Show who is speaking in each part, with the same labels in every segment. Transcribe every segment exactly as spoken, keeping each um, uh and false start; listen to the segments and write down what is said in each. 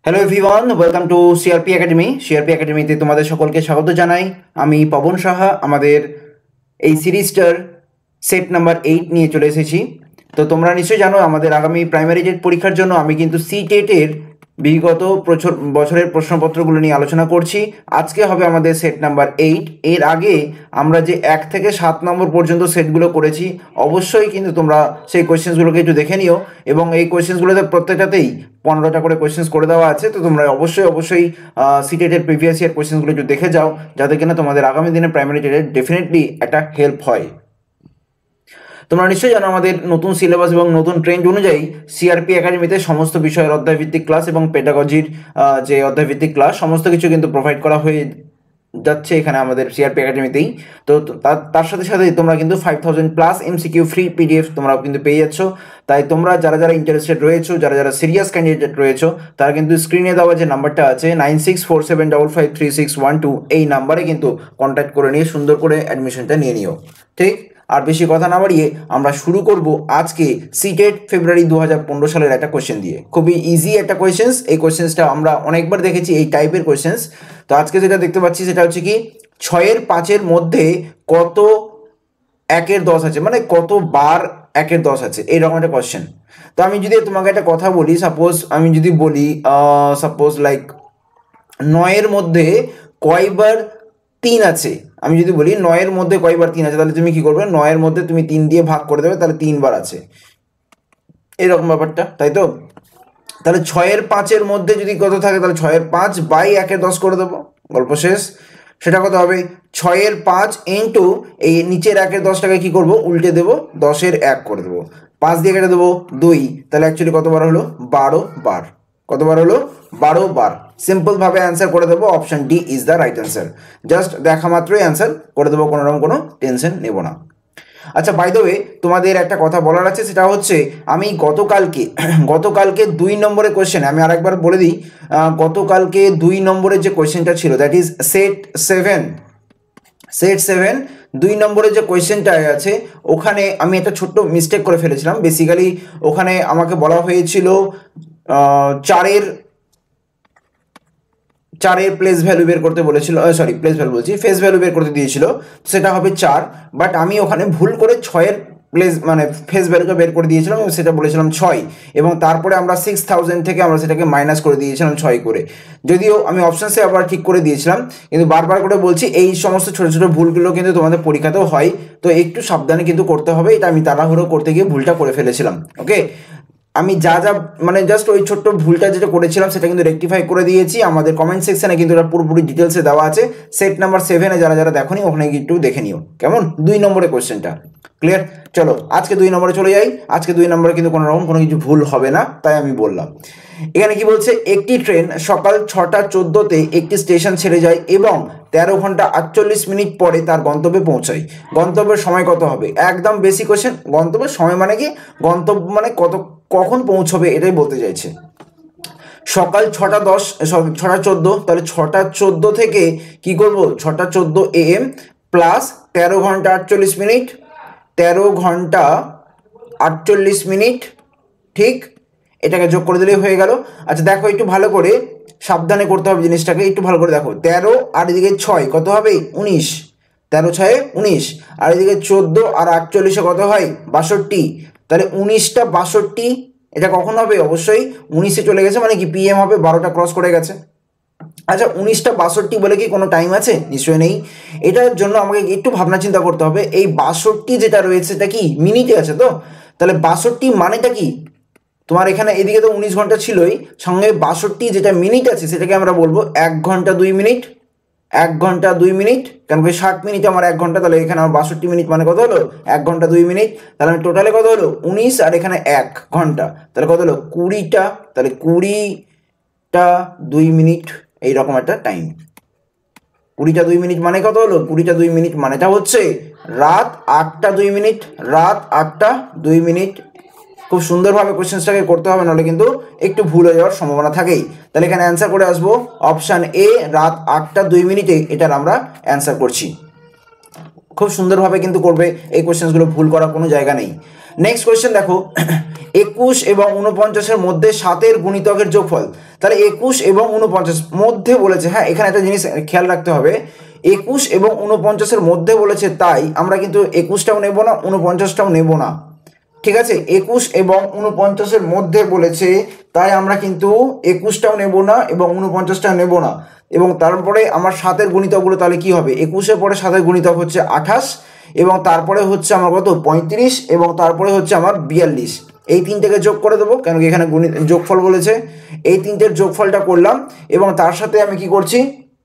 Speaker 1: Hello everyone, welcome to CRP academy. CRP একাডেমিতে তোমাদের সকলকে স্বাগত জানাই। আমি পবন সাহা। আমাদের এই সিরিজটার সেট নাম্বার এইট নিয়ে চলে এসেছি। তো তোমরা নিশ্চয়ই জানো আমাদের আগামী প্রাইমারি টেট পরীক্ষার জন্য আমি কিন্তু সি টেটের বিগত বছরের প্রশ্নপত্রগুলো নিয়ে আলোচনা করছি। আজকে হবে আমাদের সেট নাম্বার এইট। এর আগে আমরা যে এক থেকে সাত নম্বর পর্যন্ত সেটগুলো করেছি, অবশ্যই কিন্তু তোমরা সেই কোয়েশ্চেন্সগুলোকে একটু দেখে নিও। এবং এই কোয়েশ্চেন্সগুলোতে প্রত্যেকটাতেই পনেরোটা করে কোয়েশ্চেন্স করে দেওয়া আছে। তো তোমরা অবশ্যই অবশ্যই সি টেটের প্রিভিয়াস ইয়ার কোয়েশ্চেন্সগুলো একটু দেখে যাও, যাতে কিনা তোমাদের আগামী দিনে প্রাইমারি টেটের ডেফিনেটলি একটা হেল্প হয়। তোমরা নিশ্চয়ই জানো আমাদের নতুন সিলেবাস এবং নতুন ট্রেন্ড অনুযায়ী সিআরপি একাডেমিতে সমস্ত বিষয়ের অধ্যায়ভিত্তিক ক্লাস এবং পেডাগজির যে অধ্যায়ভিত্তিক ক্লাস সমস্ত কিছু কিন্তু প্রোভাইড করা হয়ে যাচ্ছে এখানে আমাদের সিআরপি একাডেমিতেই। তো তার সাথে সাথে তোমরা কিন্তু five thousand plus MCQ free PDF তোমরাও কিন্তু পেয়ে যাচ্ছ। তাই তোমরা যারা যারা ইন্টারেস্টেড রয়েছো, যারা যারা সিরিয়াস ক্যান্ডিডেট রয়েছো, তারা কিন্তু স্ক্রিনে দেওয়া যে নাম্বারটা আছে nine six four seven double five three six one two এই নাম্বারে কিন্তু কন্ট্যাক্ট করে নিয়ে সুন্দর করে অ্যাডমিশনটা নিয়ে নিও। ঠিক, আর বেশি কথা না বাড়িয়ে আমরা শুরু করব আজকে সিটেট ফেব্রুয়ারি দু হাজার পনেরো সালের একটা কোয়েশ্চেন দিয়ে। খুবই ইজি একটা কোয়েশ্চেন্স। এই কোয়েশ্চেন্সটা আমরা অনেকবার দেখেছি, এই টাইপের কোয়েশ্চেন্স। তো আজকে যেটা দেখতে পাচ্ছি সেটা হচ্ছে কি, ছয়ের পাঁচের মধ্যে কত একের দশ আছে, মানে কত বার একের দশ আছে, এইরকম একটা কোয়েশ্চেন। তো আমি যদি তোমাকে একটা কথা বলি, সাপোজ আমি যদি বলি সাপোজ লাইক নয়ের মধ্যে কয়বার তিন আছে, আমি যদি বলি নয়ের মধ্যে কয়বার তিন আছে, তাহলে তুমি কি করবে, নয়ের মধ্যে তুমি তিন দিয়ে ভাগ করে দেবে, তাহলে তিনবার আছে, এরকম ব্যাপারটা, তাই তো? তাহলে ছয়ের পাঁচের মধ্যে যদি কত থাকে, তাহলে ছয়ের পাঁচ বাই একের দশ করে দেবো, গল্প শেষ। সেটা কত হবে, ছয়ের পাঁচ ইন্টু এই নিচের একের দশটাকে কি করব, উল্টে দেবো, দশের এক করে দেবো, পাঁচ দিয়ে কেটে দেবো দুই, তাহলে অ্যাকচুয়ালি কতবার হলো, বারো বার। কতবার হলো, বারো বার। সিম্পল ভাবে অ্যান্সার করে দেবো, option D is the right answer. Just দেখা মাত্রই অ্যান্সার করে দেবো, কোনো রকম কোনো টেনশন নেব না। আচ্ছা, বাই দ্য ওয়ে তোমাদের একটা কথা বলার আছে, সেটা হচ্ছে আমি গতকালকে গতকালকে দুই নম্বরের কোয়েশ্চেন আমি আরেকবার বলে দিই। গতকালকে দুই নম্বরের যে কোয়েশ্চেনটা ছিল, that is set seven set seven দুই নম্বরের যে কোয়েশ্চেনটা আছে, ওখানে আমি একটা ছোট্ট মিস্টেক করে ফেলেছিলাম। বেসিক্যালি ওখানে আমাকে বলা হয়েছিল চারের চারের প্লেস ভ্যালু বের করতে বলেছিল, সরি প্লেস ভ্যালু বলছি ফেস ভ্যালু বের করতে দিয়েছিল, সেটা হবে চার। বাট আমি ওখানে ভুল করে ছয়ের প্লেস মানে ফেস ভ্যালুটা বের করে দিয়েছিলাম এবং সেটা বলেছিলাম ছয়, এবং তারপরে আমরা সিক্স থাউজেন্ড থেকে আমরা সেটাকে মাইনাস করে দিয়েছিলাম ছয় করে। যদিও আমি অপশানসে আবার ঠিক করে দিয়েছিলাম, কিন্তু বারবার করে বলছি এই সমস্ত ছোটো ছোটো ভুলগুলো কিন্তু তোমাদের পরীক্ষাতেও হয়, তো একটু সাবধানে কিন্তু করতে হবে। এটা আমি তাড়াহুড়ো করতে গিয়ে ভুলটা করে ফেলেছিলাম। ওকে, আমি যা যা মানে জাস্ট ওই ছোট্ট ভুলটা যেটা করেছিলাম সেটা কিন্তু রেকটিফাই করে দিয়েছি। আমাদের কমেন্ট সেকশনে কিন্তু এটা পুরোপুরি ডিটেলসে দেওয়া আছে। সেট নাম্বার সেভেনে যারা যারা দেখোনি ওখানে একটু দেখে নিও, কেমন? দুই নম্বরের কোয়েশ্চেনটা ক্লিয়ার। চলো আজকে দুই নম্বরে চলে যাই। আজকে দুই নম্বরে কিন্তু কোনো রকম কোনো কিছু ভুল হবে না, তাই আমি বললাম। এখানে কি বলছে, একটি ট্রেন সকাল ছটা চোদ্দোতে একটি স্টেশন ছেড়ে যায় এবং তেরো ঘন্টা আটচল্লিশ মিনিট পরে তার গন্তব্যে পৌঁছায়। গন্তব্যের সময় কত হবে? একদম বেশি কোয়েশ্চেন। গন্তব্যের সময় মানে কি, গন্তব্য মানে কত, কখন পৌঁছবে এটাই বলতে চাইছে। সকাল ছটা দশ ছটা চোদ্দো, তাহলে ছটা চোদ্দো থেকে কি করব, ছটা চোদ্দো এ এম প্লাস তেরো ঘন্টা আটচল্লিশ মিনিট, তেরো ঘন্টা আটচল্লিশ মিনিট, ঠিক, এটাকে যোগ করে দিলেই হয়ে গেল। আচ্ছা দেখো একটু ভালো করে সাবধানে করতে হবে জিনিসটাকে, একটু ভালো করে দেখো। তেরো আর এদিকে ছয় কত হবে, উনিশ, তেরো ছয়ে উনিশ, আর এদিকে চোদ্দো আর আটচল্লিশে কত হয়, বাষট্টি। তাহলে উনিশটা বাষট্টি, এটা কখন হবে, অবশ্যই উনিশে চলে গেছে, মানে কি পিএম হবে, বারোটা ক্রস করে গেছে। আচ্ছা উনিশটা বাষট্টি বলে কি কোনো টাইম আছে? নিশ্চয়ই নেই। এটার জন্য আমাকে একটু ভাবনা চিন্তা করতে হবে। এই বাষট্টি যেটা রয়েছে এটা কি মিনিটে আছে? তো তাহলে বাষট্টি মানেটা কি, তোমার এখানে এদিকে তো উনিশ ঘন্টা ছিলই, সঙ্গে বাষট্টি যেটা মিনিট আছে সেটাকে আমরা বলবো এক ঘন্টা দুই মিনিট, এক ঘন্টা দুই মিনিট, কারণ কি ষাট মিনিট আমার এক ঘন্টা, তাহলে এখানে আমার বাষট্টি মিনিট মানে কত হলো, এক ঘন্টা দুই মিনিট। তাহলে আমি টোটালে কত হলো, উনিশ, আর এখানে এক ঘন্টা, তাহলে কত হলো, কুড়িটা। তাহলে কুড়িটা দুই মিনিট, এইরকম একটা টাইম। কুড়িটা দুই মিনিট মানে কত হলো, কুড়িটা দুই মিনিট মানেটা হচ্ছে রাত আটটা দুই মিনিট, রাত আটটা দুই মিনিট। খুব সুন্দরভাবে কোয়েশ্চেন্সটাকে করতে হবে, নাহলে কিন্তু একটু ভুল হয়ে যাওয়ার সম্ভাবনা থাকেই। তাহলে এখানে অ্যান্সার করে আসবো অপশান এ, রাত আটটা দুই মিনিটে এটার আমরা অ্যান্সার করছি। খুব সুন্দরভাবে কিন্তু করবে, এই কোয়েশ্চেন্সগুলো ভুল করার কোনো জায়গা নেই। নেক্সট কোয়েশ্চেন দেখো, একুশ এবং উনপঞ্চাশের মধ্যে সাতের গুণিতকের যোগফল। তাহলে একুশ এবং উনপঞ্চাশ মধ্যে বলেছে, হ্যাঁ এখানে একটা জিনিস খেয়াল রাখতে হবে, একুশ এবং উনপঞ্চাশের মধ্যে বলেছে, তাই আমরা কিন্তু একুশটাও নেব না, উনপঞ্চাশটাও নেব না, ঠিক আছে। একুশ এবং উনপঞ্চাশের মধ্যে বলেছে, তাই আমরা কিন্তু একুশটাও নেব না এবং উনপঞ্চাশটাও নেব না। এবং তারপরে আমার সাতের গুণিতকগুলো তাহলে কি হবে, একুশের পরে সাতের গুণিতক হচ্ছে আঠাশ, এবং তারপরে হচ্ছে আমার কত পঁয়ত্রিশ, এবং তারপরে হচ্ছে আমার বিয়াল্লিশ। এই তিনটেকে যোগ করে দেবো, কেন কি এখানে গুণিত যোগফল বলেছে। এই তিনটের যোগফলটা করলাম, এবং তার সাথে আমি কি করছি,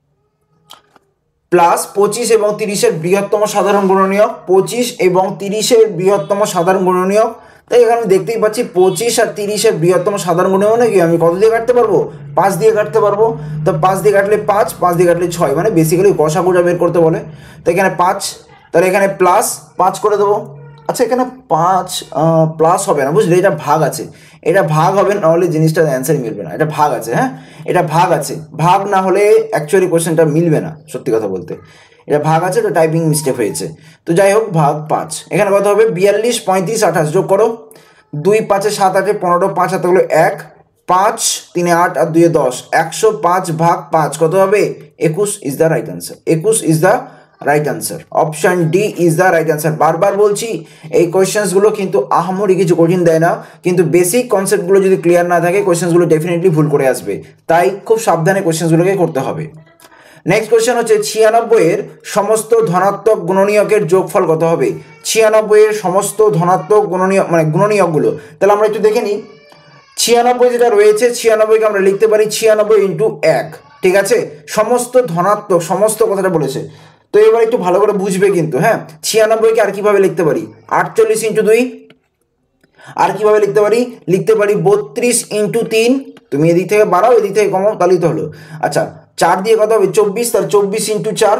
Speaker 1: প্লাস পঁচিশ এবং তিরিশের বৃহত্তম সাধারণ গুণনীয়ক, পঁচিশ এবং তিরিশের বৃহত্তম সাধারণ গুণনীয়ক। তাই এখানে আমি দেখতেই পাচ্ছি পঁচিশ আর তিরিশের বৃহত্তম সাধারণ গুণনীয়ক কি আমি কত দিয়ে কাটতে পারবো, পাঁচ দিয়ে কাটতে পারবো। তো পাঁচ দিয়ে কাটলে পাঁচ, পাঁচ দিয়ে কাটলে ছয়, মানে বেসিক্যালি গসাগুটা বের করতে বলে। তো এখানে পাঁচ, তাহলে এখানে প্লাস পাঁচ করে দেবো। আচ্ছা এখানে পাঁচ প্লাস হবে না, বুঝলে, এটা ভাগ আছে, এটা ভাগ হবে, নাহলে জিনিসটার অ্যান্সারই মিলবে না। এটা ভাগ আছে, হ্যাঁ এটা ভাগ আছে, ভাগ না হলে অ্যাকচুয়ালি কোশ্চেনটা মিলবে না, সত্যি কথা বলতে এটা ভাগ আছে, তো টাইপিং মিস্টেক হয়েছে। তো যাই হোক, ভাগ পাঁচ, এখানে কত হবে, বিয়াল্লিশ, পঁয়ত্রিশ, আঠাশ, যোগ করো, দুই পাঁচে সাত, আটে পনেরো, পাঁচ হাতে হলো এক, পাঁচ তিনে আট আর দুয়ে দশ, একশো পাঁচ ভাগ পাঁচ কত হবে, একুশ ইজ দ্য রাইট আনসার। একুশ is the right answer, option D is the right answer. বারবার বলছি, এই কোয়েশ্চেন্সগুলো কিন্তু আহামরি কিছু কঠিন দেয় না, কিন্তু বেসিক কনসেপ্টগুলো যদি ক্লিয়ার না থাকে কোয়েশ্চেন্সগুলো ডেফিনেটলি ভুল করে আসবে, তাই খুব সাবধানে কোয়েশ্চেন্সগুলোকে করতে হবে। নেক্সট কোয়েশ্চেন হচ্ছে, ছিয়ানব্বই এর সমস্ত ধনাত্মক গুণনীয়কের যোগফল কত হবে। ছিয়ানব্বই এর সমস্ত ধনাত্মক গুণনীয়ক মানে গুণনীয়কগুলো, তাহলে আমরা একটু দেখে নিই। ছিয়ানব্বই যেটা রয়েছে, ছিয়ানব্বইকে আমরা লিখতে পারি ছিয়ানব্বই ইন্টু এক, ঠিক আছে। সমস্ত ধনাত্মক, সমস্ত কথাটা বলেছে, তো এবার একটু ভালো করে বুঝবে কিন্তু, হ্যাঁ। ছিয়ানব্বইকে আর কিভাবে লিখতে পারি, আটচল্লিশ ইন্টু দুই, আর কিভাবে লিখতে পারি, লিখতে পারি বত্রিশ ইন্টু তিন, তুমি এদিক থেকে বাড়াও এদিক থেকে কমাও, তাহলেই তো হলো। আচ্ছা চার দিয়ে কত হবে, চব্বিশ, তার চব্বিশ ইন্টু চার।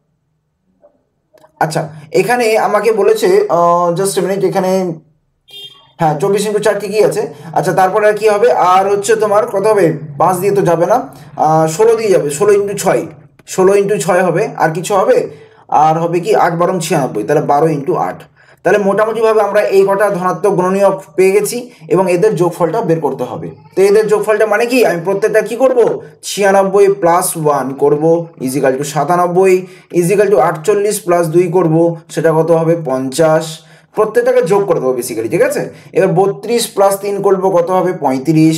Speaker 1: আচ্ছা এখানে আমাকে বলেছে, জাস্ট মিনিট, এখানে হ্যাঁ চব্বিশ ইন্টু চার ঠিকই আছে। আচ্ছা তারপরে আর কি হবে, আর হচ্ছে তোমার কত হবে, পাঁচ দিয়ে তো যাবে না, ষোলো দিয়ে যাবে, ষোলো ইন্টু ছয়, ষোলো ইন্টু ছয় হবে, আর কিছু হবে, আর হবে কি আট বারো ছিয়ানব্বই, তাহলে বারো ইন্টু আট। তাহলে মোটামুটিভাবে আমরা এই কটা ধনাত্মক গুণনীয়ক পেয়ে গেছি, এবং এদের যোগফলটা বের করতে হবে। তো এদের যোগফলটা মানে কি, আমি প্রত্যেকটা কি করব, ছিয়ানব্বই প্লাস ওয়ান করবো ইজিক্যাল টু সাতানব্বই, ইজিক্যাল টু আটচল্লিশ প্লাস দুই করবো, সেটা কত হবে পঞ্চাশ, প্রত্যেকটাকে যোগ করে দেবো বেসিক্যালি, ঠিক আছে। এবার বত্রিশ প্লাস তিন করবো কত হবে পঁয়ত্রিশ,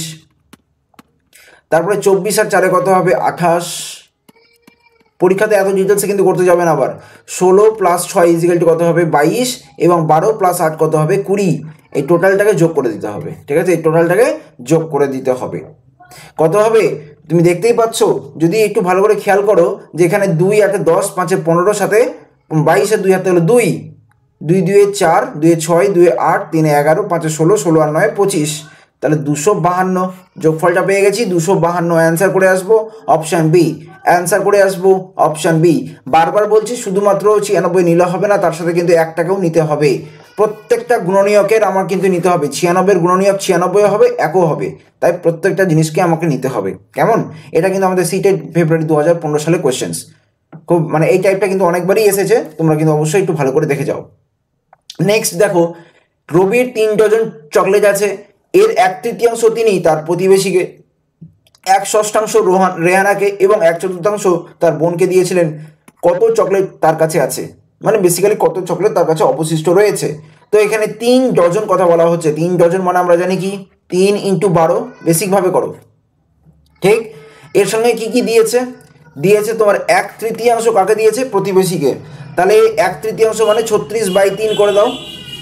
Speaker 1: তারপরে চব্বিশ আর চারে কত হবে আঠাশ, পরীক্ষাতে এত ডিটেলসে কিন্তু করতে যাবে না আবার। ষোলো প্লাস ছয় ইজিক্যাল টু কত হবে বাইশ, এবং বারো প্লাস আট কত হবে কুড়ি, এই টোটালটাকে যোগ করে দিতে হবে, ঠিক আছে, এই টোটালটাকে যোগ করে দিতে হবে। কত হবে তুমি দেখতেই পাচ্ছ, যদি একটু ভালো করে খেয়াল করো যে এখানে দুই আটে দশ, পাঁচে পনেরো, সাথে বাইশের দুই হাতে হলো দুই, দুই দুয়ে চার, দুয়ে ছয়, দুয়ে আট, তিনে এগারো, পাঁচে ষোলো, ষোলো আর নয় পঁচিশ, তাহলে দুশো বাহান্ন। যোগফলটা পেয়ে গেছি দুশো বাহান্ন, অ্যান্সার করে আসবো অপশান বি, অ্যান্সার করে আসবো অপশান বি। বারবার বলছি, শুধুমাত্র ছিয়ানব্বই নিলে হবে না, তার সাথে কিন্তু একটাকেও নিতে হবে, প্রত্যেকটা গুণনীয়কের আমার কিন্তু নিতে হবে, ছিয়ানব্বইয়ের গুণনীয়ক ছিয়ানব্বই হবে, একও হবে, তাই প্রত্যেকটা জিনিসকে আমাকে নিতে হবে, কেমন। এটা কিন্তু আমাদের সিটেড ফেব্রুয়ারি দু হাজার পনেরো সালে কোয়েশ্চেন্স, খুব মানে এই টাইপটা কিন্তু অনেকবারই এসেছে, তোমরা কিন্তু অবশ্যই একটু ভালো করে দেখে যাও। নেক্সট দেখো, রবির তিন ডজন চকলেট আছে, এর এক তৃতীয়াংশ তিনি তার প্রতিবেশীকে, এক ষষ্ঠাংশ রোহান রেহানাকে এবং এক চতুর্থাংশ তার বোনকে দিয়েছিলেন, কত চকলেট তার কাছে আছে, মানে বেসিক্যালি কত চকলেট তার কাছে অবশিষ্ট রয়েছে। তো এখানে তিন ডজন কথা বলা হচ্ছে, তিন ডজন মানে আমরা জানি কি তিন ইন্টু বারো, বেসিকভাবে করো, ঠিক। এর সঙ্গে কি কি দিয়েছে, দিয়েছে তোমার এক তৃতীয়াংশ, কাকে দিয়েছে প্রতিবেশীকে, তাহলে এক তৃতীয়াংশ মানে ছত্রিশ বাই তিন করে দাও,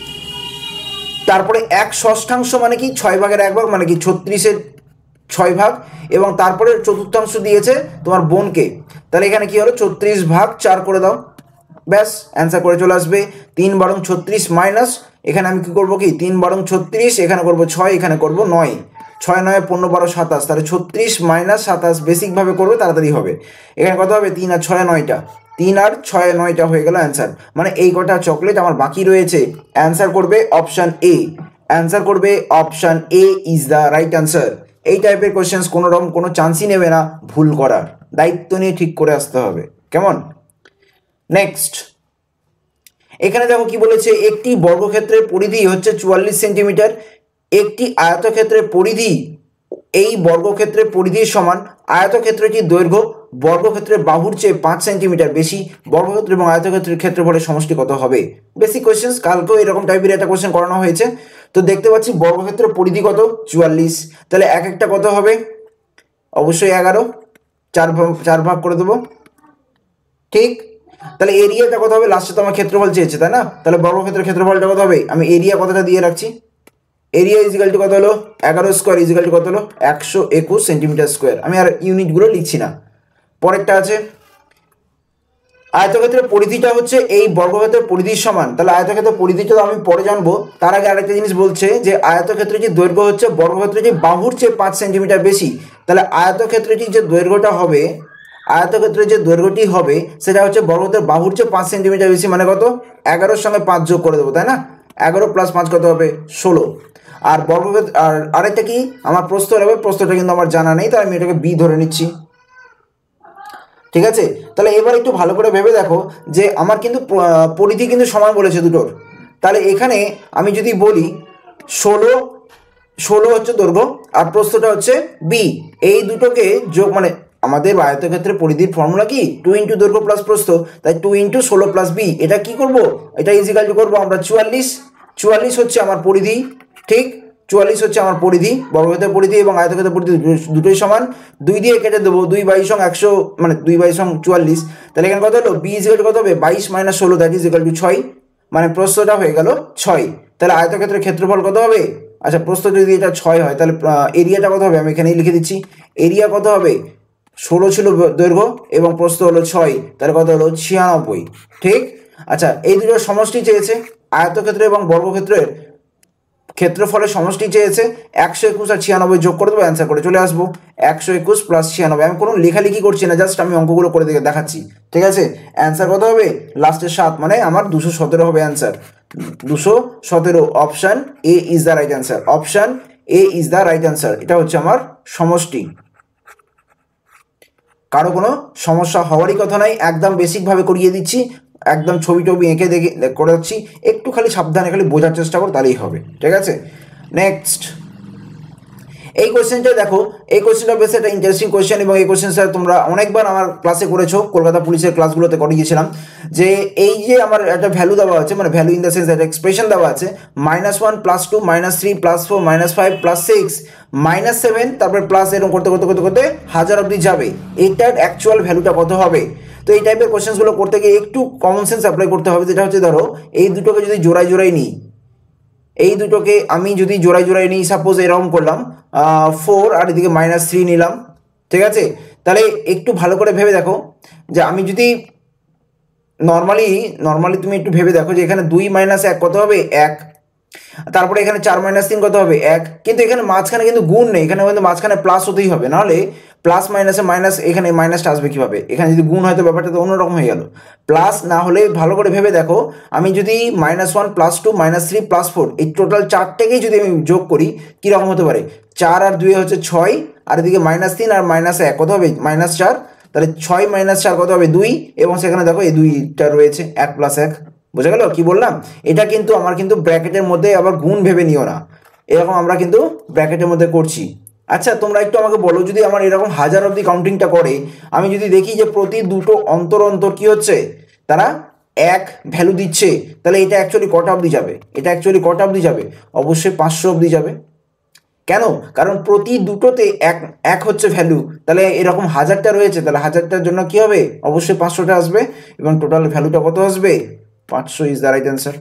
Speaker 1: তারপরে এক ষষ্ঠাংশ মানে কি ছয় ভাগের এক ভাগ, মানে কি ছত্রিশের ছয় ভাগ, এবং তারপরে চতুর্থাংশ দিয়েছে তোমার বোনকে, তাহলে এখানে কি হলো ছত্রিশ ভাগ চার করে দাও, ব্যাস অ্যান্সার করে চলে আসবে। তিন বারং ছত্রিশ মাইনাস, এখানে আমি কি করবো কি তিন বারং ছত্রিশ, এখানে করবো ছয়, এখানে করবো নয়, ছয় নয় পনেরো বারো সাতাশ, তাহলে ছত্রিশ মাইনাস সাতাশ, বেসিকভাবে করবে তাড়াতাড়ি হবে। এখানে কত হবে তিন আর ছয় নয়টা, তিন আর ছয় নয়টা হয়ে গেল অ্যান্সার, মানে এই কটা চকলেট আমার বাকি রয়েছে। অ্যান্সার করবে অপশান এ, অ্যান্সার করবে option A is the right answer. এই টাইপের কোয়েশ্চেন্স কোনো রকম কোনো চান্সই নেবে না ভুল করার, দায়িত্ব নিয়ে ঠিক করে আসতে হবে, কেমন। নেক্সট, এখানে দেখো কি বলেছে, একটি বর্গক্ষেত্রের পরিধি হচ্ছে চুয়াল্লিশ সেন্টিমিটার, একটি আয়তক্ষেত্রের পরিধি এই বর্গক্ষেত্রের পরিধির সমান, আয়তক্ষেত্রটির দৈর্ঘ্য বর্গক্ষেত্রের বাহুর চেয়ে পাঁচ সেন্টিমিটার বেশি, বর্গক্ষেত্র এবং আয়তক্ষেত্রের ক্ষেত্রফলের সমষ্টি কত হবে? বেসিক কোয়েশ্চেন, কালকেও এরকম টাইপের একটা কোয়েশ্চেন করানো হয়েছে। তো দেখতে পাচ্ছি বর্গক্ষেত্রের পরিধি কত, চুয়াল্লিশ, তাহলে এক একটা কত হবে? অবশ্যই এগারো, চার ভাগ চার ভাগ করে দেবো, ঠিক। তাহলে এরিয়াটা কত হবে? লাস্টে তো আমার ক্ষেত্রফল চেয়েছে, তাই না? তাহলে বর্গক্ষেত্রের ক্ষেত্রফলটা কত হবে? আমি এরিয়া কথাটা দিয়ে রাখছি, এরিয়া ইজিক্যাল টু কত হলো? এগারো স্কোয়ার ইজিক্যাল টু কত হলো? একশো একুশ সেন্টিমিটার স্কোয়ার। আমি আর ইউনিটগুলো লিখছি না। পরেরটা আছে আয়তক্ষেত্রের পরিধিটা হচ্ছে এই বর্গক্ষেত্রের পরিধির সমান, তাহলে আয়তক্ষেত্রের পরিধিটা তো আমি পরে জানবো। তার আগে আরেকটা জিনিস বলছে যে আয়তক্ষেত্রের যে দৈর্ঘ্য হচ্ছে বর্গক্ষেত্রের যে বাহুর চেয়ে পাঁচ সেন্টিমিটার বেশি, তাহলে আয়তক্ষেত্রটির যে দৈর্ঘ্যটা হবে, আয়তক্ষেত্রের যে দৈর্ঘ্যটি হবে সেটা হচ্ছে বর্গক্ষেত্রের বাহুর চেয়ে পাঁচ সেন্টিমিটার বেশি, মানে কত? এগারোর সঙ্গে পাঁচ যোগ করে দেবো, তাই না? এগারো প্লাস পাঁচ কত হবে? ষোলো। আর বর্গক্ষেত্র আর আরেকটা কি আমার প্রস্থ হবে, প্রস্থটা কিন্তু আমার জানা নেই, তাই আমি এটাকে বি ধরে নিচ্ছি, ঠিক আছে। তাহলে এবার একটু ভালো করে ভেবে দেখো যে আমার কিন্তু পরিধি কিন্তু সমান বলেছে দুটোর, তাহলে এখানে আমি যদি বলি ষোলো ষোলো হচ্ছে দৈর্ঘ্য আর প্রস্থটা হচ্ছে বি, এই দুটোকে যোগ, মানে আমাদের আয়তক্ষেত্রের পরিধির ফর্মুলা কি? টু ইন্টু দৈর্ঘ্য প্লাস প্রস্থ, তাই টু ইন্টু ষোলো প্লাস বি, এটা কি করব? এটা ইজিক্যাল টু করবো আমরা চুয়াল্লিশ, চুয়াল্লিশ হচ্ছে আমার পরিধি, ঠিক, চুয়াল্লিশ হচ্ছে আমার পরিধি, বর্গক্ষেত্রের পরিধি এবং আয়তক্ষেত্রের পরিধি দুটোই সমান, দুই দিয়ে কেটে দেবো, দুই বাইশ সং একশো, মানে দুই বাইশ সং চুয়াল্লিশ, তাহলে এখানে কত হলো? বি ইজিক্যাল টু কত হবে? বাইশ মাইনাস ষোলো, দ্যাট ইজ ইজিক্যাল টু ছয়, মানে প্রস্থটা হয়ে গেল ছয়। তাহলে আয়তক্ষেত্রের ক্ষেত্রফল কত হবে? আচ্ছা, প্রস্থ যদি এটা ছয় হয় তাহলে এরিয়াটা কত হবে? আমি এখানেই লিখে দিচ্ছি, এরিয়া কত হবে? ষোলো ছিল দৈর্ঘ্য এবং প্রস্থ হলো ছয়, তাহলে কত হলো? ছিয়ানব্বই, ঠিক। আচ্ছা, এই দুটোর সমষ্টি চেয়েছে, আয়তক্ষেত্র এবং বর্গক্ষেত্রের ক্ষেত্রফলের সমষ্টি চেয়েছে, একশো একুশ আর ছিয়ানব্বই যোগ করে দেবো, অ্যান্সার করে চলে আসবো একশো একুশ প্লাস ছিয়ানব্বই। আমি কোনো লেখালেখি করছি না, জাস্ট আমি অঙ্কগুলো করে দেখে দেখাচ্ছি, ঠিক আছে। অ্যান্সার কত হবে? লাস্টের সাত, মানে আমার দুশো সতেরো হবে অ্যান্সার, দুশো সতেরো। Option A is the right answer, option A is the right answer. এটা হচ্ছে আমার সমষ্টি। কারো কোনো সমস্যা হওয়ারই কথা নাই, একদম বেসিকভাবে করিয়ে দিচ্ছি, একদম ছবি টবি এঁকে দেখে করে দিচ্ছি, একটু খালি সাবধানে খালি বোঝার চেষ্টা করো, তাহলেই হবে, ঠিক আছে। নেক্সট এই কোয়েশ্চেনটা দেখো, এই কোয়েশ্চেনটা বেশ একটা ইন্টারেস্টিং কোয়েশ্চেন এবং এই কোয়েশ্চেনটা তোমরা অনেকবার আমার ক্লাসে করেছো, কলকাতা পুলিশের ক্লাসগুলোতে করিয়েছিলাম। যে এই যে আমার একটা ভ্যালু দেওয়া আছে, মানে ভ্যালু ইন দ্য সেন্স একটা এক্সপ্রেশন দেওয়া আছে, minus one plus two minus three plus four minus five plus six minus seven, তারপরে প্লাস এরকম করতে করতে করতে করতে হাজার অবধি যাবে, এইটার অ্যাকচুয়াল ভ্যালুটা কত হবে? তো এই টাইপের কোয়েশ্চেনগুলো করতে গিয়ে একটু কমন সেন্স অ্যাপ্লাই করতে হবে, যেটা হচ্ছে ধরো এই দুটোকে যদি জোড়ায় জোড়ায় নিই, এই দুটোকে আমি যদি জোড়ায় জোড়ায় নিই, সাপোজ এরকম করলাম ফোর আর এদিকে মাইনাস থ্রি নিলাম, ঠিক আছে। তাহলে একটু ভালো করে ভেবে দেখো যে আমি যদি নর্মালি নর্মালি তুমি একটু ভেবে দেখো যে এখানে দুই মাইনাস এক কত হবে? এক। তারপরে এখানে চার মাইনাস তিন কত হবে? এক। কিন্তু এখানে মাঝখানে কিন্তু গুণ নেই, এখানে কিন্তু মাঝখানে প্লাস হতেই হবে, নাহলে প্লাস মাইনাসে মাইনাস, এখানে মাইনাসটা আসবে কীভাবে? এখানে যদি গুণ হয় তো ব্যাপারটা তো অন্যরকম হয়ে গেল। প্লাস না হলে ভালো করে ভেবে দেখো, আমি যদি minus one plus two minus three plus four এই টোটাল চারটেকেই যদি আমি যোগ করি, কীরকম হতে পারে? চার আর দুই হচ্ছে ছয়, আর এদিকে মাইনাস তিন আর মাইনাস এক কত হবে? মাইনাস চার। তাহলে ছয় মাইনাস চার কত হবে? দুই, এবং সেখানে দেখো এই দুইটা রয়েছে, এক প্লাস এক। বোঝা গেল কি বললাম? এটা কিন্তু আমার কিন্তু ব্র্যাকেটের মধ্যে আবার গুণ ভেবে নিও না, এরকম আমরা কিন্তু ব্র্যাকেটের মধ্যে করছি। আচ্ছা, তোমরা একটু আমাকে বলো, যদি আমার এরকম হাজার অবধি কাউন্টিংটা করে, আমি যদি দেখি যে প্রতি দুটো অন্তর অন্তর কী হচ্ছে, তারা এক ভ্যালু দিচ্ছে, তাহলে এটা অ্যাকচুয়ালি কটা অবধি যাবে? এটা অ্যাকচুয়ালি কটা অবধি যাবে? অবশ্যই পাঁচশো অবধি যাবে। কেন? কারণ প্রতি দুটোতে এক এক হচ্ছে ভ্যালু, তাহলে এরকম হাজারটা রয়েছে, তাহলে হাজারটার জন্য কি হবে? অবশ্যই পাঁচশোটা আসবে, এবং টোটাল ভ্যালুটা কত আসবে? পাঁচশো ইজ দ্য রাইট অ্যান্সার।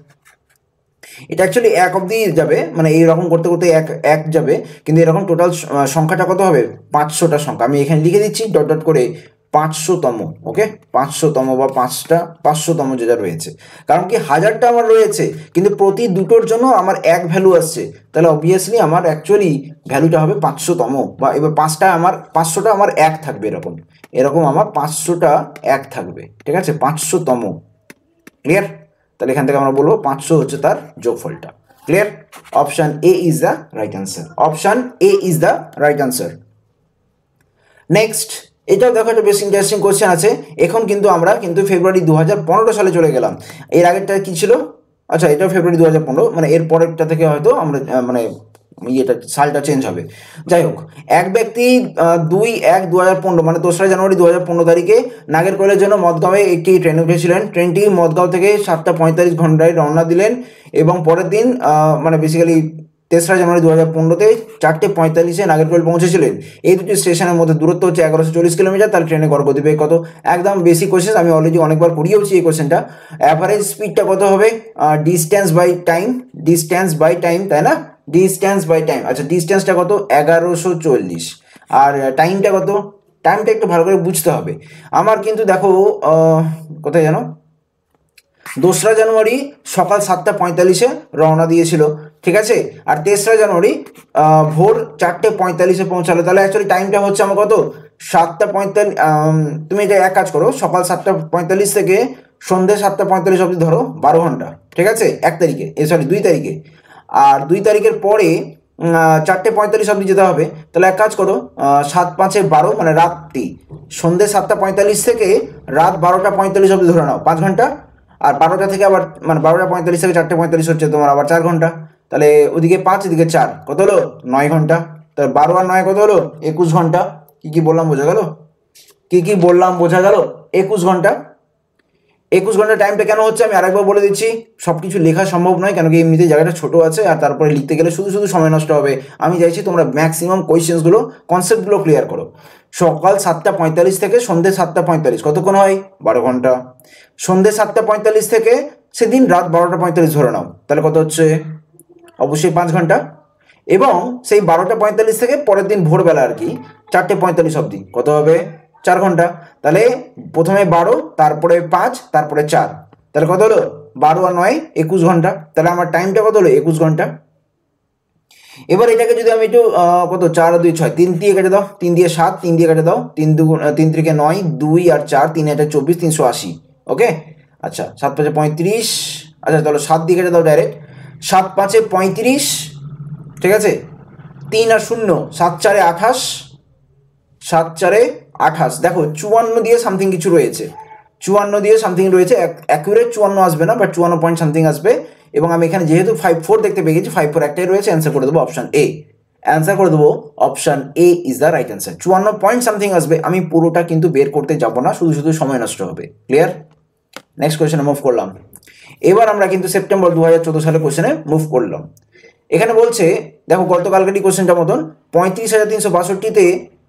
Speaker 1: এটা অ্যাকচুয়ালি এক অবধি যাবে, মানে এইরকম করতে করতে এক এক যাবে, কিন্তু এরকম টোটাল সংখ্যাটা কত হবে? পাঁচশোটা সংখ্যা। আমি এখানে লিখে দিচ্ছি ডট ডট করে, পাঁচশোতম। ওকে, পাঁচশোতম বা পাঁচটা পাঁচশোতম যেটা রয়েছে, কারণ কি হাজারটা আমার রয়েছে কিন্তু প্রতি দুটোর জন্য আমার এক ভ্যালু আসছে, তাহলে অবভিয়াসলি আমার অ্যাকচুয়ালি ভ্যালুটা হবে পাঁচশোতম, বা এবার পাঁচটা আমার পাঁচশোটা আমার এক থাকবে, এরকম এরকম আমার পাঁচশোটা এক থাকবে, ঠিক আছে, পাঁচশোতম। ক্লিয়ার? তাহলে এখান থেকে আমরা বলবো পাঁচশো হচ্ছে তার যোগফলটা। Clear? Option A is the right answer, option A is the right answer. Next এটাও দেখো একটা বেশ ইন্টারেস্টিং কোশ্চেন আছে। এখন কিন্তু আমরা কিন্তু ফেব্রুয়ারি দু হাজার পনেরো সালে চলে গেলাম। এর আগেরটা কি ছিল? আচ্ছা, এটাও ফেব্রুয়ারি দু হাজার পনেরো, মানে এর পরেরটা থেকে হয়তো আমরা মানে ইয়েটা সালটা চেঞ্জ হবে। যাই হোক, এক ব্যক্তি দুই এক দু হাজার পনেরো মানে দোসরা জানুয়ারি দু হাজার পনেরো তারিখে নাগেরকোয়েলের জন্য মদগাঁওয়ে একটি ট্রেনে উঠেছিলেন। ট্রেনটি মদগাঁও থেকে সাতটা পঁয়তাল্লিশ ঘন্টায় রওনা দিলেন এবং পরের দিন মানে বেসিক্যালি তেসরা জানুয়ারি দু হাজার পনেরোতে চারটে পঁয়তাল্লিশে নাগেরকোয়েল পৌঁছেছিলেন। এই দুটি স্টেশনের মধ্যে দূরত্ব হচ্ছে এগারোশো চল্লিশ কিলোমিটার। তাহলে ট্রেনে গড় গতিবেগ কত? একদম বেসিক কোয়েশ্চেন, আমি অলরেডি অনেকবার করিয়েওছি এই কোয়েশ্চেনটা। অ্যাভারেজ স্পিডটা কত হবে? Distance by time, distance by time, তাই না? Distance by time. আচ্ছা, ডিস্টেন্সটা কত? এগারোশো চল্লিশ। আর টাইমটা কত? টাইমটা একটু ভালো করে বুঝতে হবে। আমার কিন্তু দেখো কোথায় জানো, দোসরা জানুয়ারি সকাল সাতটা পঁয়তাল্লিশে রওনা দিয়েছিল, ঠিক আছে? আর তেসরা জানুয়ারি ভোর চারটে পঁয়তাল্লিশে পৌঁছালো। তাহলে অ্যাকচুয়ালি টাইমটা হচ্ছে আমার কত? সাতটা পঁয়তাল্লিশ। তুমি এটা এক কাজ করো, সকাল সাতটা পঁয়তাল্লিশ থেকে সন্ধ্যে সাতটা পঁয়তাল্লিশ অবধি ধরো, বারো ঘন্টা, ঠিক আছে? এক তারিখে, এ সরি দুই তারিখে। আর দুই তারিখের পরে চারটে পঁয়তাল্লিশ অবধি যেতে হবে। তাহলে এক কাজ করো, সাত পাঁচে বারো মানে রাত্রি, সন্ধ্যে সাতটা পঁয়তাল্লিশ থেকে রাত বারোটা পঁয়তাল্লিশ অবধি ধরে নাও, পাঁচ ঘন্টা। আর বারোটা থেকে আবার মানে বারোটা পঁয়তাল্লিশ থেকে চারটে পঁয়তাল্লিশ হচ্ছে তোমার আবার চার ঘন্টা। তাহলে ওদিকে পাঁচ, এদিকে চার, কত হলো? নয় ঘন্টা। তাহলে বারো আর নয় কত হলো? একুশ ঘন্টা। কি কি বললাম বোঝা গেল? কি কি বললাম বোঝা গেল? একুশ ঘন্টা। একুশ ঘন্টা টাইমটা কেন হচ্ছে আমি আরেকবার বলে দিচ্ছি। সব কিছু লেখা সম্ভব নয়, কেন কি এমনিতে জায়গাটা ছোটো আছে, আর তারপরে লিখতে গেলে শুধু শুধু সময় নষ্ট হবে। আমি চাইছি তোমরা ম্যাক্সিমাম কোয়েশ্চেন্সগুলো, কনসেপ্টগুলো ক্লিয়ার করো। সকাল সাতটা পঁয়তাল্লিশ থেকে সন্ধ্যে সাতটা পঁয়তাল্লিশ কতক্ষণ হয়? বারো ঘন্টা। সন্ধ্যে সাতটা পঁয়তাল্লিশ থেকে সেদিন রাত বারোটা পঁয়তাল্লিশ ধরে নাও, তাহলে কত হচ্ছে? অবশ্যই পাঁচ ঘন্টা। এবং সেই বারোটা পঁয়তাল্লিশ থেকে পরের দিন ভোরবেলা আর কি চারটে পঁয়তাল্লিশ অবধি কত হবে? চার ঘন্টা। তাহলে প্রথমে বারো, তারপরে পাঁচ, তারপরে চার, তাহলে কত হলো? বারো আর নয় একুশ ঘন্টা। তাহলে আমার টাইমটা কত হলো? একুশ ঘন্টা। এবার এটাকে যদি আমি একটু কত, চার দুই ছয়, তিন দিয়ে কেটে দাও, তিন দিয়ে সাত, তিন দিয়ে কেটে দাও, তিন দু তিন তিরিকে নয়, দুই আর চার, তিন এটা চব্বিশ, তিনশো আশি। ওকে, আচ্ছা, সাত পাঁচে পঁয়ত্রিশ। আচ্ছা চলো সাত দিয়ে কেটে দাও ডাইরেক্ট, সাত পাঁচে পঁয়ত্রিশ, ঠিক আছে? তিন আর শূন্য, সাত চারে আঠাশ, সাত চারে আঠাশ। দেখো চুয়ান্ন দিয়ে সামথিং কিছু রয়েছে, চুয়ান্ন দিয়ে সামথিং রয়েছে, অ্যাকুরেট চুয়ান্ন আসবে না, বাট চুয়ান্ন পয়েন্ট সামথিং আসবে। এবং আমি এখানে যেহেতু ফাইভ ফোর দেখতে পেয়ে গেছি, ফাইভ ফোর একটাই রয়েছে, অ্যান্সার করে দেবো অপশান এ। অ্যান্সার করে দেবো option A is the right answer. চুয়ান্ন পয়েন্ট সামথিং আসবে, আমি পুরোটা কিন্তু বের করতে যাব না, শুধু শুধু সময় নষ্ট হবে। ক্লিয়ার? নেক্সট কোয়েশ্চেনে মুভ করলাম। এবার আমরা কিন্তু সেপ্টেম্বর দু হাজার চোদ্দো সালে কোয়েশ্চেনে মুভ করলাম। এখানে বলছে দেখো গতকালকারই কোয়েশ্চেনটা মতন, পঁয়ত্রিশ হাজার তিনশো বাষট্টিতে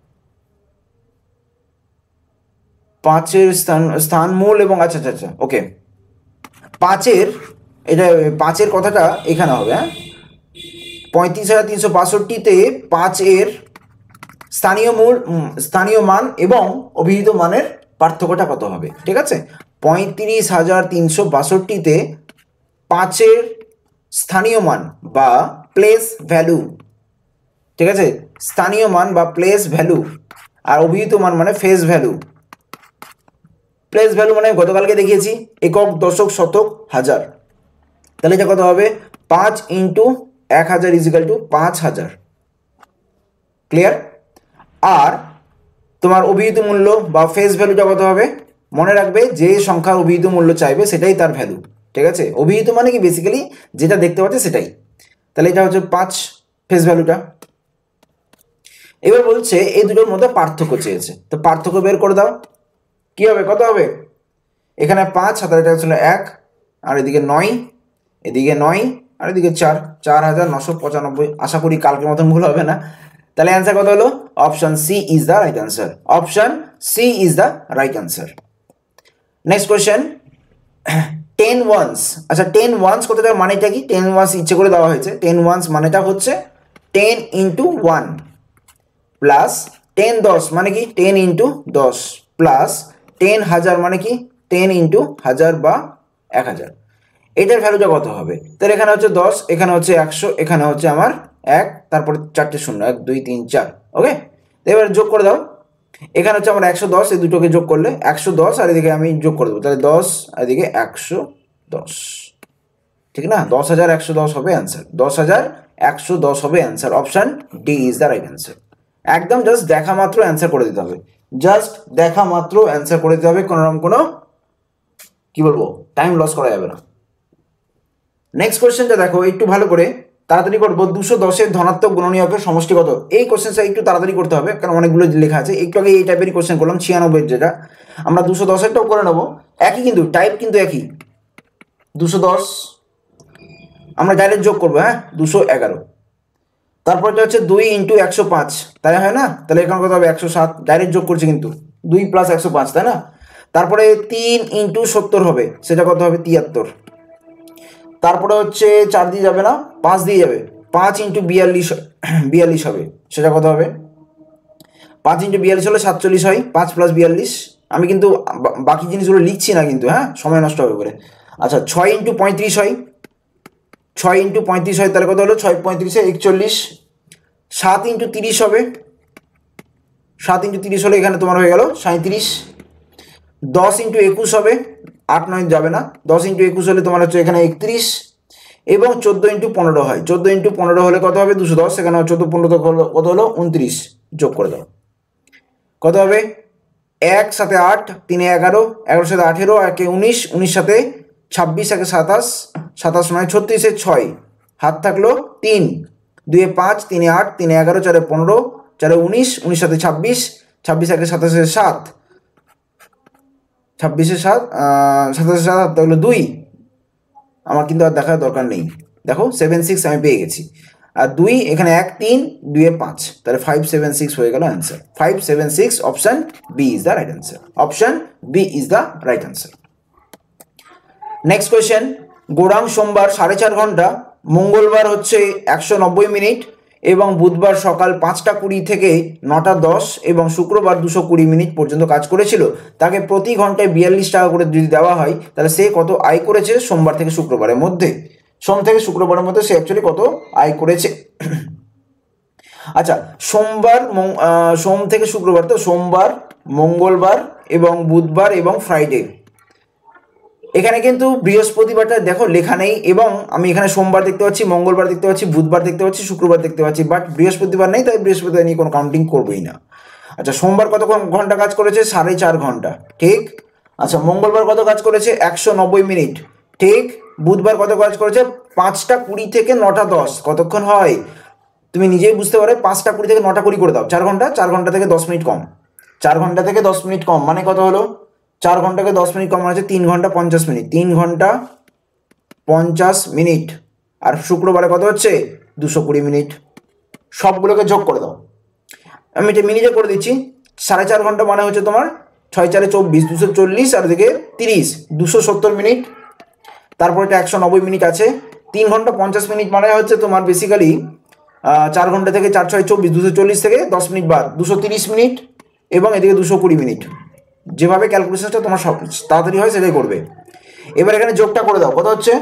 Speaker 1: পাঁচের স্থান স্থান মূল এবং আচ্ছা আচ্ছা আচ্ছা ওকে, পাঁচের এটা পাঁচের কথাটা এখানে হবে। হ্যাঁ, পঁয়ত্রিশ হাজার তিনশো বাষট্টিতে পাঁচের স্থানীয় মূল, স্থানীয় মান এবং অভিহিত মানের পার্থক্যটা কত হবে? ঠিক আছে, পঁয়ত্রিশ হাজার তিনশো বাষট্টিতে পাঁচের স্থানীয় মান বা প্লেস ভ্যালু, ঠিক আছে, স্থানীয় মান বা প্লেস ভ্যালু, আর অভিহিত মান মানে ফেস ভ্যালু। প্লেস ভ্যালু মানে গতকালকে দেখিয়েছি একক, দশক, শতক, হাজার। তাহলে এটা কত হবে? পাঁচ ইন্টু এক হাজার ইজিক্যাল টু পাঁচ হাজার। ক্লিয়ার? আর তোমার অভিহিত মূল্য বা ফেস ভ্যালুটা কত হবে? মনে রাখবে যে সংখ্যার অভিহিত মূল্য চাইবে সেটাই তার ভ্যালু, ঠিক আছে? অভিহিত মানে কি বেসিক্যালি যেটা দেখতে পাচ্ছে সেটাই। তাহলে এটা হচ্ছে পাঁচ ফেস ভ্যালুটা। এবার বলছে এই দুটোর মধ্যে পার্থক্য চেয়েছে, তো পার্থক্য বের করে দাও। কি হবে? কত হবে? এখানে পাঁচ, হাতের এটা ছিল এক, আর এদিকে নয়, এদিকে নয়, আর এদিকে চার, চার হাজার নশো পঁচানব্বই। আশা করি কালকের মতন ভুল হবে না। তাহলে অ্যান্সার কত হলো? Option C is the right answer. Option C is the right answer. Next question, ten ones. আচ্ছা, টেন ওয়ান্স কথাটার মানেটা কি? টেন ওয়ান্স ইচ্ছে করে দেওয়া হয়েছে। টেন ওয়ান্স মানেটা হচ্ছে ten into one plus ten দশ মানে কি? টেন ইন্টু দশ প্লাস টেন হাজার মানে কি? টেন ইন্টু হাজার বা এক হাজার। এটার ভ্যালুটা কত হবে? তাহলে এখানে হচ্ছে দশ, এখানে হচ্ছে একশো, এখানে হচ্ছে আমার এক, তারপরে চারটে শূন্য, এক দুই তিন চার। ওকে, এবার যোগ করে দাও। এখানে হচ্ছে আমার একশো দশ, এই দুটোকে যোগ করলে একশো দশ, আর এদিকে আমি যোগ করে দেবো, তাহলে দশ আর এদিকে একশো দশ, ঠিক না? দশ হাজার একশো দশ হবে অ্যান্সার। দশ হাজার একশো দশ হবে answer. Option D is the right answer. একদম জাস্ট দেখা মাত্র অ্যান্সার করে দিতে হবে। জাস্ট দেখা মাত্র অ্যান্সার করে দিতে হবে, কোনো রকম কোনো কি বলবো টাইম লস করা যাবে না। নেক্সট কোয়েশ্চেনটা দেখো একটু ভালো করে, তাড়াতাড়ি করবো। দুশো দশের ধনাত্মক গুণনীয়কের সমষ্টি কত? এই কোশ্চেনটা একটু তাড়াতাড়ি করতে হবে, কারণ অনেকগুলো লেখা আছে। একটু আগে এই টাইপেরই কোশ্চেন করলাম, ছিয়ানব্বই যেটা, আমরা দুশো দশেরটাও করে নেবো, একই কিন্তু টাইপ কিন্তু একই। দুশো দশ আমরা ডাইরেক্ট যোগ করবো, হ্যাঁ, দুশো এগারো। তারপরটা হচ্ছে দুই ইন্টু একশো পাঁচ, তাই হয় না? তাহলে এখানে কত হবে? একশো সাত, ডাইরেক্ট যোগ করছি কিন্তু, দুই প্লাস একশো পাঁচ, তাই না? তারপরে তিন ইন্টু সত্তর হবে, সেটা কত হবে? তিয়াত্তর। তারপরে হচ্ছে চার দিয়ে যাবে না, পাঁচ দিয়ে যাবে, পাঁচ ইন্টু বিয়াল্লিশ, বিয়াল্লিশ হবে, সেটা কত হবে? পাঁচ ইন্টু বিয়াল্লিশ হলে সাতচল্লিশ হয়, পাঁচ প্লাস বিয়াল্লিশ। আমি কিন্তু বাকি জিনিসগুলো লিখছি না কিন্তু, হ্যাঁ, সময় নষ্ট হবে করে। আচ্ছা, ছয় ইন্টু পঁয়ত্রিশ হয়, ছয় ইন্টু পঁয়ত্রিশ হয়, তাহলে কত হলো? ছয় পঁয়ত্রিশে একচল্লিশ। সাত ইন্টু তিরিশ হবে, সাত ইন্টু তিরিশ হলে এখানে তোমার হয়ে গেল সাঁত্রিশ। দশ ইন্টু একুশ হবে, আট নয় যাবে না, দশ ইন্টু একুশ হলে তোমার হচ্ছে এখানে একত্রিশ। এবং চোদ্দো ইন্টু পনেরো হয়, চোদ্দো ইন্টু পনেরো হলে কত হবে? দুশো দশ। সেখানে চোদ্দো পনেরো কত হলো? উনত্রিশ। যোগ করে দাও, কত হবে? এক সাথে আট, তিনে এগারো, এগারোর সাথে আঠেরো, একে উনিশ, উনিশ সাথে ছাব্বিশ, একে সাতাশ, সাতাশ নয় ছত্রিশে ছয়, হাত থাকলো তিন, দুয়ে পাঁচ, তিনে আট, তিনে এগারো, চারে পনেরো, চারে উনিশ, উনিশ সাথে ছাব্বিশ, ছাব্বিশ একে সাতাশে সাত, ছাব্বিশে সাত, সাতাশে সাত, হাত থাকলো দুই। আমার কিন্তু আর দেখার দরকার নেই, দেখো সেভেন সিক্স আমি পেয়ে গেছি। আর দুই এখানে এক, তিন, দুয়ে পাঁচ, তাহলে ফাইভ সেভেন সিক্স হয়ে গেল answer. Five seven six, option B is the right answer. Option B is the right answer. Next question, Gaurang সোমবার সাড়ে চার ঘন্টা, মঙ্গলবার হচ্ছে একশো নব্বই মিনিট এবং বুধবার সকাল পাঁচটা কুড়ি থেকে নটা দশ এবং শুক্রবার দুশো কুড়ি মিনিট পর্যন্ত কাজ করেছিল। তাকে প্রতি ঘন্টায় বিয়াল্লিশ টাকা করে যদি দেওয়া হয়, তাহলে সে কত আয় করেছে সোমবার থেকে শুক্রবারের মধ্যে? সোম থেকে শুক্রবারের মধ্যে সে অ্যাকচুয়ালি কত আয় করেছে? আচ্ছা, সোমবার, সোম থেকে শুক্রবার, তো সোমবার, মঙ্গলবার এবং বুধবার এবং ফ্রাইডে। এখানে কিন্তু বৃহস্পতিবারটা দেখো লেখা নেই, এবং আমি এখানে সোমবার দেখতে পাচ্ছি, মঙ্গলবার দেখতে পাচ্ছি, বুধবার দেখতে পাচ্ছি, শুক্রবার দেখতে পাচ্ছি, বাট বৃহস্পতিবার নেই, তাই বৃহস্পতিবার নিয়ে কোনো কাউন্টিং করবোই না। আচ্ছা, সোমবার কত ঘন্টা কাজ করেছে? সাড়ে চার ঘন্টা, ঠিক। আচ্ছা, মঙ্গলবার কত কাজ করেছে? একশো নব্বই মিনিট, ঠিক। বুধবার কত কাজ করেছে? পাঁচটা কুড়ি থেকে নটা দশ, কতক্ষণ হয় তুমি নিজেই বুঝতে পারো। পাঁচটা কুড়ি থেকে নটা কুড়ি করে দাও, চার ঘন্টা, চার ঘন্টা থেকে দশ মিনিট কম, চার ঘন্টা থেকে দশ মিনিট কম মানে কত হলো? চার ঘন্টাকে দশ মিনিট কম আছে তিন ঘন্টা পঞ্চাশ মিনিট, তিন ঘন্টা পঞ্চাশ মিনিট। আর শুক্রবারে কত হচ্ছে? দুশো কুড়ি মিনিট। সবগুলোকে যোগ করে দাও, আমি এটা মিনিটে করে দিচ্ছি। সাড়ে চার ঘন্টা মানে হচ্ছে তোমার ছয় চারে চব্বিশ, দুশো চল্লিশ, আর দিকে তিরিশ, দুশো সত্তর মিনিট। তারপর এটা একশো নব্বই মিনিট আছে। তিন ঘন্টা পঞ্চাশ মিনিট মানে হচ্ছে তোমার বেসিক্যালি চার ঘন্টা থেকে চার ছয় চব্বিশ, দুশো চল্লিশ থেকে দশ মিনিট বাদ দুশো তিরিশ মিনিট, এবং এদিকে দুশো কুড়ি মিনিট। যেভাবে ক্যালকুলেশনটা তোমার সব তাড়াতাড়ি হয় সেটাই করবে। এবার এখানে যোগটা করে দাও, কত হচ্ছে?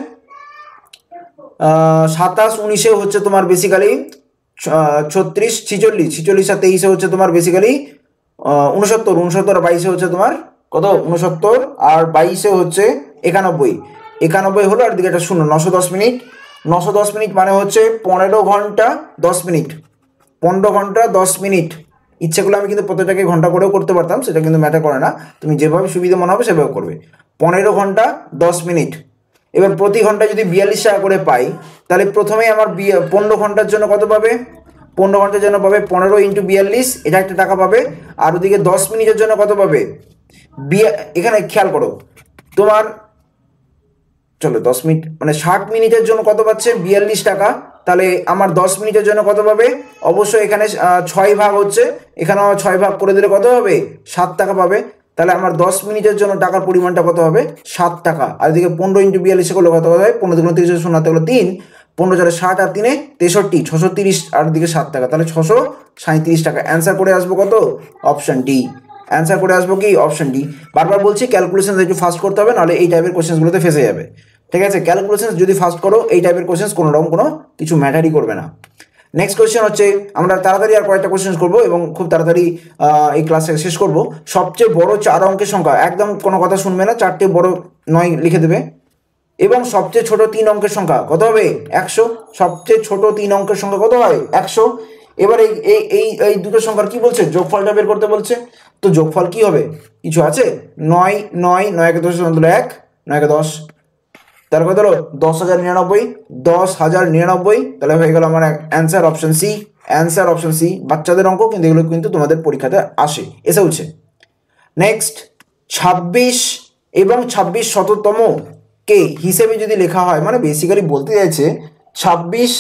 Speaker 1: সাতাশ উনিশে হচ্ছে তোমার বেসিক্যালি ছত্রিশ, ছিচল্লিশ, ছিচল্লিশ আর তেইশে হচ্ছে তোমার বেসিক্যালি উনসত্তর, উনসত্তর আর বাইশে হচ্ছে তোমার কত? উনসত্তর আর বাইশে হচ্ছে একানব্বই, একানব্বই হলো, আর দিকে একটা শূন্য, নশো দশ মিনিট। নশো দশ মিনিট মানে হচ্ছে পনেরো ঘন্টা দশ মিনিট, পনেরো ঘন্টা দশ মিনিট। ইচ্ছে করলে আমি কিন্তু প্রত্যেকটাকে ঘন্টা করেও করতে পারতাম, সেটা কিন্তু ম্যাটার করে না, তুমি যেভাবে সুবিধা মনে হবে সেভাবে করবে। পনেরো ঘন্টা দশ মিনিট। এবার প্রতি ঘন্টায় যদি বিয়াল্লিশ টাকা করে পাই, তাহলে প্রথমেই আমার পনেরো ঘন্টার জন্য কত পাবে? পনেরো ঘন্টার জন্য পাবে পনেরো ইন্টু বিয়াল্লিশ, এটা একটা টাকা পাবে। আর ওদিকে দশ মিনিটের জন্য কত পাবে? এখানে খেয়াল করো তোমার, চলো দশ মিনিট মানে ষাট মিনিটের জন্য কত পাচ্ছে? বিয়াল্লিশ টাকা। তাহলে আমার দশ মিনিটের জন্য কত পাবে? অবশ্যই এখানে ছয় ভাগ হচ্ছে, এখানে ছয় ভাগ করে দিলে কত হবে? সাত টাকা পাবে। তাহলে আমার দশ মিনিটের জন্য টাকার পরিমাণটা কত হবে? সাত টাকা। আর এদিকে পনেরো ইন্টু বিয়াল্লিশে করলে কত হবে? পনেরো দুগুণ তিরিশ, শূন্য হাতে হলো তিন, পনেরো চারে ষাট আর তিনে তেষট্টি, ছশো তিরিশ, আর দিকে সাত টাকা, তাহলে ছশো সাঁত্রিশ টাকা। অ্যান্সার করে আসবো কত? Option D. অ্যান্সার করে আসবো কি? Option D. বারবার বলছি ক্যালকুলেশন একটু ফাস্ট করতে হবে, নাহলে এই টাইপের কোশ্চেন্সগুলোতে ফেসে যাবে, ঠিক আছে? ক্যালকুলেশন যদি ফাস্ট করো, এই টাইপের কোশ্চেন্স কোনো রকম কোনো কিছু ম্যাটারই করবে না। নেক্সট কোয়েশ্চেন হচ্ছে, আমরা তাড়াতাড়ি আর কয়েকটা কোয়েশ্চেন করবো এবং খুব তাড়াতাড়ি এই ক্লাসে শেষ করব। সবচেয়ে বড় চার অঙ্কের সংখ্যা, একদম কোনো কথা শুনবে না, চারটে বড় নয় লিখে দেবে। এবং সবচেয়ে ছোট তিন অঙ্কের সংখ্যা কত হবে? একশো। সবচেয়ে ছোট তিন অঙ্কের সংখ্যা কত হয়? একশো। এবার এই এই এই এই দুটো সংখ্যার কি বলছে, যোগফলটা বের করতে বলছে। তো যোগফল কি হবে, কিছু আছে, নয় নয় নয়কে দশ দিলো এক, নয়কে দশ, তার কথা হলো দশ হাজার নিরানব্বই, দশ হাজার নিরানব্বই, তাহলে হয়ে গেল আমার answer option C. Answer option C, বাচ্চাদের অঙ্ক কিন্তু এগুলো কিন্তু তোমাদের পরীক্ষাতে আসে, এসে উঠছে। নেক্সট, ছাব্বিশ এবং ছাব্বিশ শততম কে হিসেবে যদি লেখা হয়, মানে বেসিক্যালি বলতে চাইছে ছাব্বিশ,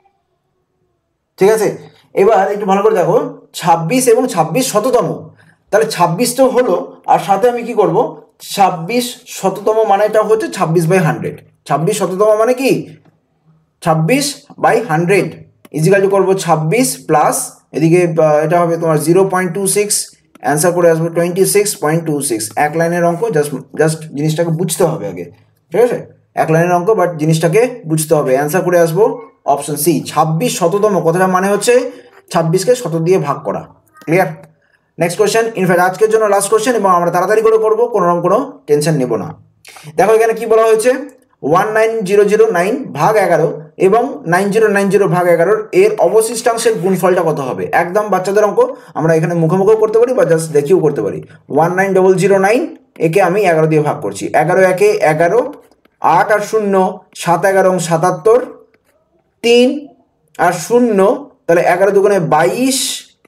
Speaker 1: ঠিক আছে। এবার একটু ভালো করে দেখো, ছাব্বিশ এবং ছাব্বিশ শততম, তাহলে ছাব্বিশ তো হলো, আর সাথে আমি কি করব, ছাব্বিশ শততম মানেটা হচ্ছে ছাব্বিশ বাই হান্ড্রেড। ছাব্বিশ শততম মানে কি, ছাব্বিশ বাই হান্ড্রেড ইজিক্যাল টু করবো ছাব্বিশ প্লাস এদিকে এটা হবে তোমার zero point two six, answer করে আসবো twenty six point two six. এক লাইনের অঙ্ক, জাস্ট জাস্ট জিনিসটাকে বুঝতে হবে আগে, ঠিক আছে, এক লাইনের অঙ্ক বাট জিনিসটাকে বুঝতে হবে। অ্যান্সার করে আসবো অপশন সি, ছাব্বিশ শততম কথাটা মানে হচ্ছে ছাব্বিশকে শত দিয়ে ভাগ করা। ক্লিয়ার? নেক্সট কোয়েশ্চেন, ইনফ্যাক্ট আজকের জন্য লাস্ট কোয়েশ্চেন, এবং আমরা তাড়াতাড়ি করে করবো, কোনো রকম কোনো টেনশন নেব না। দেখো এখানে কি বলা হয়েছে, one nine zero zero nine ভাগ এগারো এবং নাইন জিরো নাইন জিরো ভাগ এগারোর এর অবশিষ্টাংশের গুণফলটা কত হবে। একদম বাচ্চাদের অঙ্ক, আমরা এখানে মুখোমুখিও করতে পারি বা জাস্ট দেখিও করতে পারি। One nine double zero nine একে আমি এগারো দিয়ে ভাগ করছি, এগারো একে এগারো, আট আর শূন্য সাত, এগারো সাতাত্তর, তিন আর শূন্য, তাহলে এগারো দুগুণে বাইশ,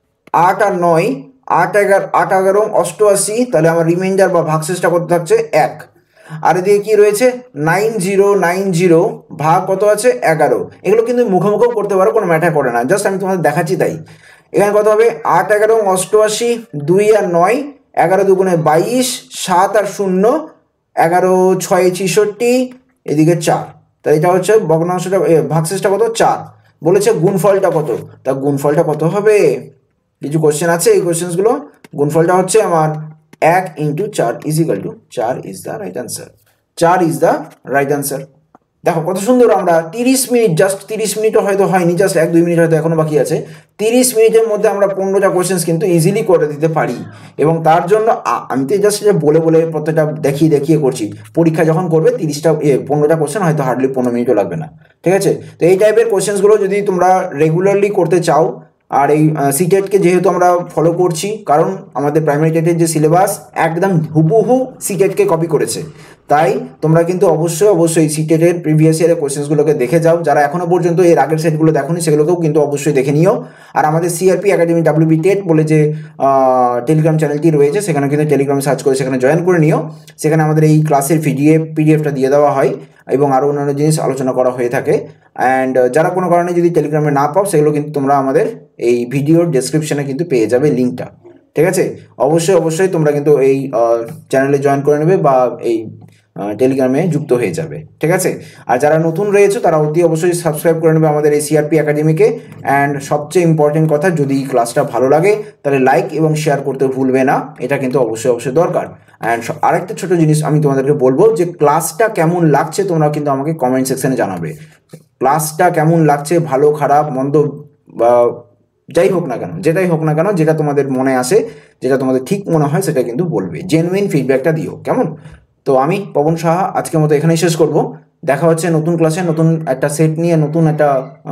Speaker 1: আট আর নয়, আট এগারো আট এগারো অষ্টআশি, তাহলে আমার রিমাইন্ডার বা ভাগশেষটা কত থাকছে এক। আর এদিকে কি রয়েছে, নাইন জিরো নাইন জিরো ভাগ কত আছে এগারো। এগুলো কিন্তু মুখোমুখিও করতে পারো, কোনো ম্যাটার করে না, জাস্ট আমি তোমাদের দেখাচ্ছি তাই। এখানে কত হবে, আট এগারো অষ্টআশি, দুই আর নয়, এগারো দুগুণে বাইশ, সাত আর শূন্য, এগারো ছয় ছেষট্টি, এদিকে চার, তাই এটা হচ্ছে ভগ্নাংশটা, ভাগশেষটা কত চার। বলেছে গুণফলটা কত, তা গুণফলটা কত হবে, কিছু কোশ্চেন আছে, এই কোশ্চেনগুলো গুণফলটা হচ্ছে আমার এক ইন্টু চার ইজ ইকাল টু চার ইজ দ্য রাইট অ্যান্সার। চার ইজ দ্য রাইট অ্যান্সার। দেখো কত সুন্দর, আমরা তিরিশ মিনিট, জাস্ট তিরিশ মিনিটও হয়তো হয়নি, জাস্ট এক দুই মিনিট হয়তো এখনো বাকি আছে, তিরিশ মিনিটের মধ্যে আমরা পনেরোটা কোশ্চেন্স কিন্তু ইজিলি করে দিতে পারি। এবং তার জন্য আমি তো জাস্ট বলে বলে প্রত্যেকটা দেখিয়ে দেখিয়ে করছি, পরীক্ষা যখন করবে তিরিশটা পনেরোটা কোশ্চেন হয়তো হার্ডলি পনেরো মিনিটও লাগবে না, ঠিক আছে। তো এই টাইপের কোশ্চেন্সগুলো যদি তোমরা রেগুলারলি করতে চাও, আর এই সিটেটকে যেহেতু আমরা ফলো করছি, কারণ আমাদের প্রাইমারি টেটের যে সিলেবাস একদম হুবহু সিটেটকে কপি করেছে, তাই তোমরা কিন্তু অবশ্যই অবশ্যই সিটেটের প্রিভিয়াস ইয়ারের কোশ্চেন্সগুলোকে দেখে যাও। যারা এখনো পর্যন্ত এর আগের সেটগুলো দেখোনি সেগুলোকেও কিন্তু অবশ্যই দেখে নিও। আর আমাদের সিআরপি একাডেমি ডাব্লিউবি টেট বলে যে টেলিগ্রাম চ্যানেলটি রয়েছে, সেখানে কিন্তু টেলিগ্রামে সার্চ করে সেখানে জয়েন করে নিও। সেখানে আমাদের এই ক্লাসের পিডিএফ পিডিএফটা দিয়ে দেওয়া হয় এবং আরও অন্যান্য জিনিস আলোচনা করা হয়ে থাকে। অ্যান্ড যারা কোনো কারণে যদি টেলিগ্রামে না পাও, সেগুলো কিন্তু তোমরা আমাদের এই ভিডিওর ডেসক্রিপশনে কিন্তু পেয়ে যাবে লিঙ্কটা, ঠিক আছে। অবশ্যই অবশ্যই তোমরা কিন্তু এই চ্যানেলে জয়েন করে নেবে বা এই টেলিগ্রামে যুক্ত হয়ে যাবে, ঠিক আছে। আর যারা নতুন রয়েছে তারা অতি অবশ্যই সাবস্ক্রাইব করে নেবে আমাদের এই সিআরপি একাডেমিকে। অ্যান্ড সবচেয়ে ইম্পর্টেন্ট কথা, যদি ক্লাসটা ভালো লাগে তাহলে লাইক এবং শেয়ার করতে ভুলবে না, এটা কিন্তু অবশ্যই অবশ্যই দরকার। অ্যান্ড আরেকটা ছোটো জিনিস আমি তোমাদেরকে বলবো, যে ক্লাসটা কেমন লাগছে তোমরা কিন্তু আমাকে কমেন্ট সেকশনে জানাবে। ক্লাসটা কেমন লাগছে, ভালো খারাপ মন্দ বা যাই হোক না কেন, যেটাই হোক না কেন, যেটা তোমাদের মনে আসে, যেটা তোমাদের ঠিক মনে হয় সেটা কিন্তু বলবে, জেনুইন ফিডব্যাকটা দিও, কেমন। তো আমি পবন সাহা আজকের মতো এখানেই শেষ করব। দেখা হচ্ছে নতুন ক্লাসে, নতুন একটা সেট নিয়ে, নতুন একটা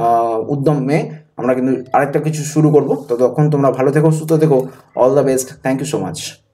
Speaker 1: উদ্যমে আমরা কিন্তু আরেকটা কিছু শুরু করব। ততক্ষণ তোমরা ভালো থেকো, সুস্থ থেকো, all the best, thank you so much.